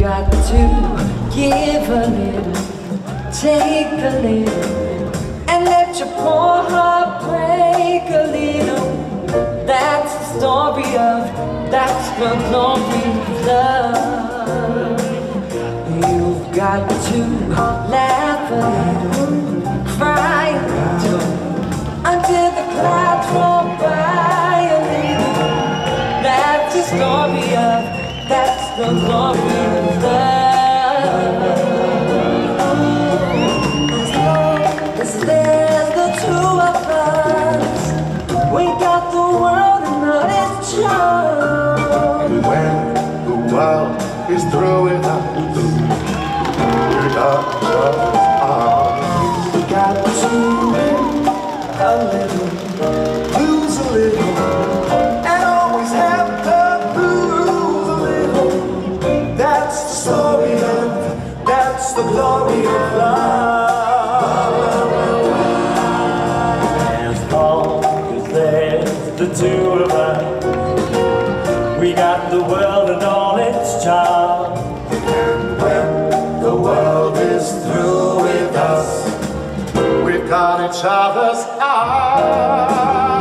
got to give a little, take a little, and let your poor heart break a little. That's the story of, that's the glory of love. You've got to laugh a little, cry a little, until the clouds roll by a little. That's the story of, that's the glory of love. As long as there's the two of us, we got the world in all its charm. When the world is through with us, we got just ours. We got to win a little, lose a little, and always have to lose a little. That's the story of, that's the glory of love. As long as there's the two of us, we got the world and all its charm. And when the world is through with us, we've got each other's eyes.